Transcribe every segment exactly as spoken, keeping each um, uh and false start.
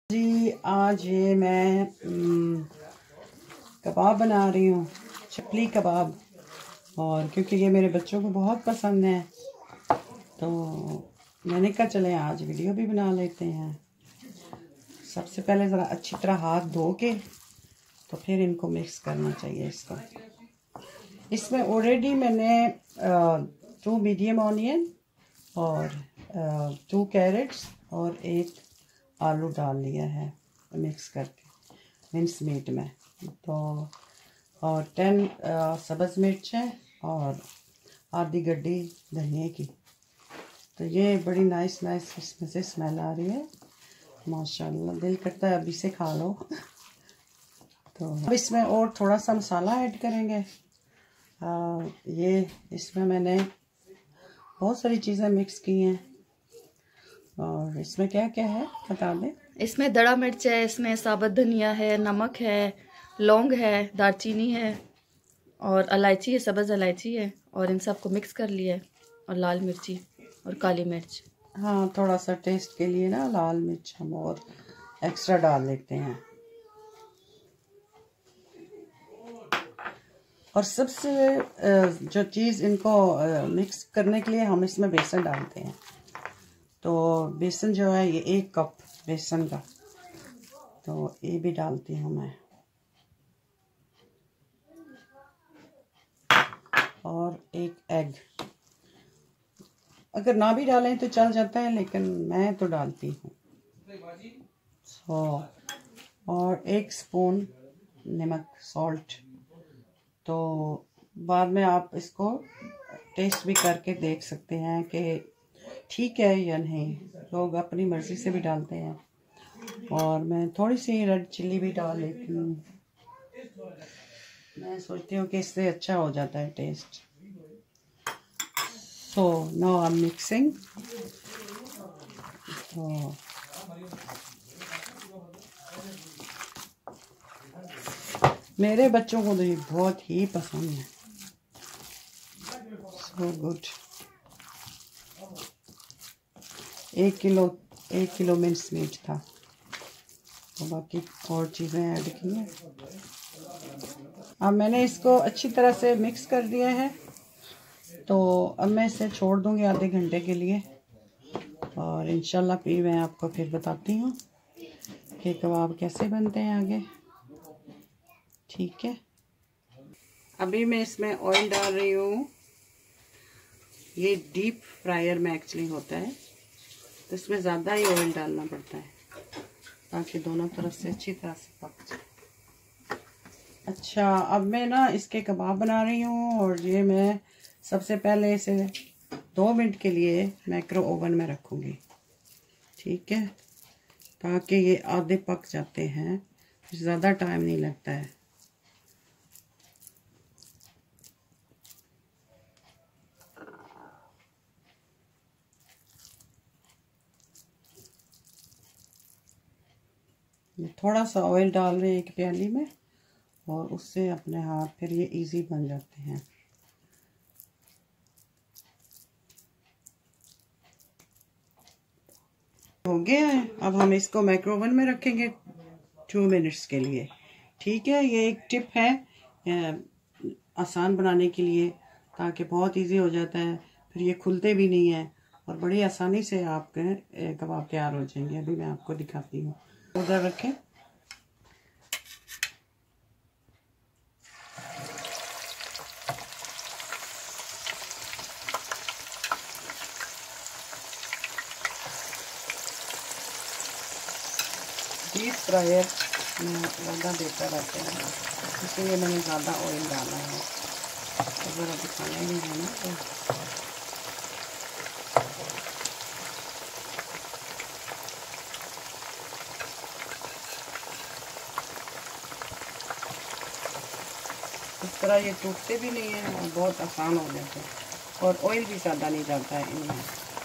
जी आज ये मैं कबाब बना रही हूँ, चपली कबाब। और क्योंकि ये मेरे बच्चों को बहुत पसंद है तो मैंने कहा चले आज वीडियो भी बना लेते हैं। सबसे पहले ज़रा अच्छी तरह हाथ धो के तो फिर इनको मिक्स करना चाहिए इसको। इसमें ऑलरेडी मैंने टू मीडियम ऑनियन और टू कैरेट्स और एक आलू डाल लिया है मिक्स करके मिन्स मीट में। तो और टेन सब्ज़ मिर्चें और आधी गड्डी धनिया की। तो ये बड़ी नाइस नाइस इसमें से स्मेल आ रही है माशाल्लाह, दिल करता है अभी से खा लो। तो अब इसमें और थोड़ा सा मसाला ऐड करेंगे। आ, ये इसमें मैंने बहुत सारी चीज़ें मिक्स की हैं। और इसमें क्या क्या है बता दें। इसमें दड़ा मिर्च है, इसमें साबुत धनिया है, नमक है, लौंग है, दालचीनी है और इलायची है, सब्ज़ इलायची है। और इन सबको मिक्स कर लिया है। और लाल मिर्ची और काली मिर्च। हाँ थोड़ा सा टेस्ट के लिए ना लाल मिर्च हम और एक्स्ट्रा डाल लेते हैं। और सबसे जो चीज़ इनको मिक्स करने के लिए हम इसमें बेसन डालते हैं। तो बेसन जो है ये एक कप बेसन का, तो ये भी डालती हूँ मैं। और एक एग, अगर ना भी डालें तो चल जाता है लेकिन मैं तो डालती हूँ। सो और एक स्पून नमक सॉल्ट। तो बाद में आप इसको टेस्ट भी करके देख सकते हैं कि ठीक है या नहीं। लोग अपनी मर्ज़ी से भी डालते हैं और मैं थोड़ी सी रेड चिल्ली भी डाल लेती हूँ। मैं सोचती हूँ कि इससे अच्छा हो जाता है taste. So now I am mixing. तो मेरे बच्चों को तो ये बहुत ही पसंद है। So good. एक किलो एक किलो मिन्स मीट था तो बाकी और चीज़ें ऐड की हैं। अब मैंने इसको अच्छी तरह से मिक्स कर दिया है। तो अब मैं इसे छोड़ दूंगी आधे घंटे के लिए और इंशाल्लाह फिर मैं आपको फिर बताती हूँ कि कबाब कैसे बनते हैं आगे। ठीक है, अभी मैं इसमें ऑयल डाल रही हूँ। ये डीप फ्रायर में एक्चुअली होता है तो इसमें ज़्यादा ही ऑयल डालना पड़ता है ताकि दोनों तरफ से अच्छी तरह से पक जाए। अच्छा, अब मैं ना इसके कबाब बना रही हूँ और ये मैं सबसे पहले इसे दो मिनट के लिए माइक्रो ओवन में रखूँगी। ठीक है, ताकि ये आधे पक जाते हैं, ज़्यादा टाइम नहीं लगता है। थोड़ा सा ऑयल डाल रहे हैं एक प्याली में और उससे अपने हाथ फिर ये इजी बन जाते हैं। हो गया है, अब हम इसको माइक्रोवेव में रखेंगे टू मिनट्स के लिए। ठीक है, ये एक टिप है आसान बनाने के लिए ताकि बहुत इजी हो जाता है, फिर ये खुलते भी नहीं है और बड़ी आसानी से आपके कबाब तैयार हो जाएंगे। अभी मैं आपको दिखाती हूँ। उधर रखें। डीप फ्रायर में ज़्यादा बेहतर रहते हैं, इसलिए मैंने ज़्यादा ऑयल डाला है। अगर अभी खाना ही नहीं है ना तो इस तरह ये टूटते भी नहीं हैं और बहुत आसान हो जाते हैं और ऑयल भी ज़्यादा नहीं जाता है इनमें।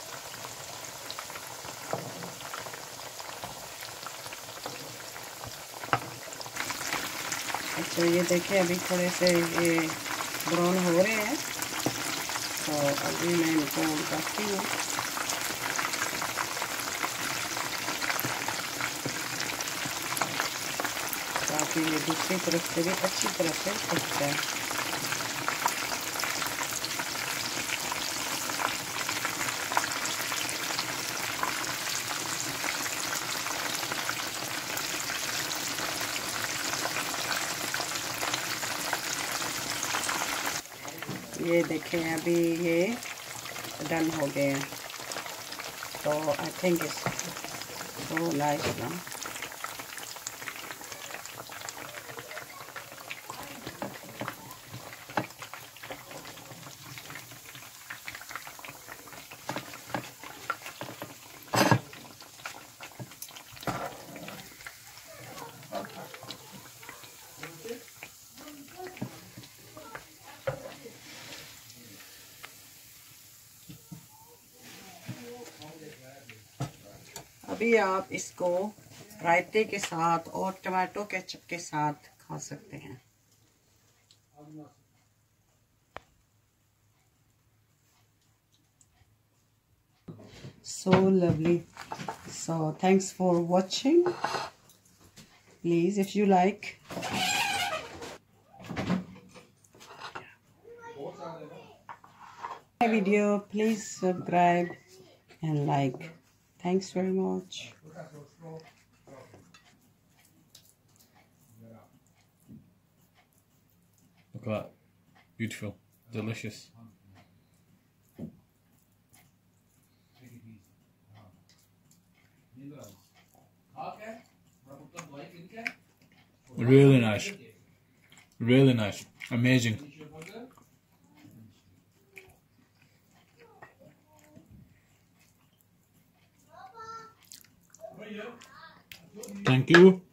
अच्छा, ये देखिए अभी थोड़े से ये ब्राउन हो रहे हैं तो अभी मैं इनको उल्टाती हूँ। इसीलिए दूसरी तरफ से भी अच्छी तरह से पकता है। ये देखें अभी ये डन हो गए हैं, तो I think it's so nice ना। अभी आप इसको रायते के साथ और टमाटो केचप के साथ खा सकते हैं। So lovely. So thanks for watching. Please, if you like, my video, please subscribe and like. Thanks very much. Look at that. Beautiful. Delicious. Really nice. Really nice. Amazing. Thank you.